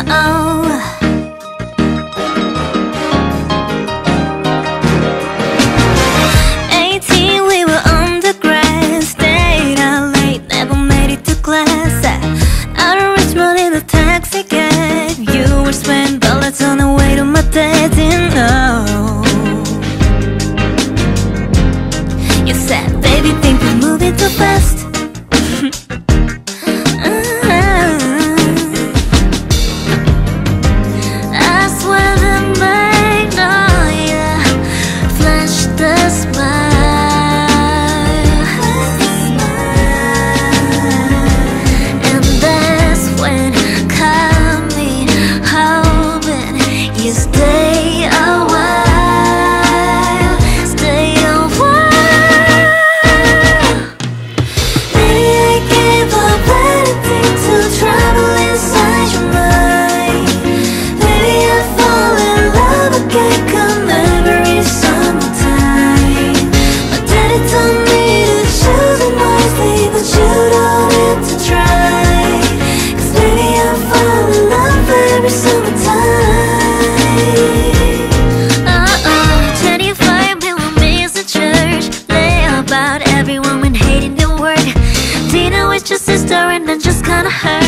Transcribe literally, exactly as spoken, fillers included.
Eighteen, we were on the grass, stayed out late, never made it to class. Out of Richmond in a taxi cab, you were spending bullets on the way to my dad. Didn't know. You said, baby, think we're moving too fast. Everyone when hating the word, Tina with your sister and that just kinda hurt.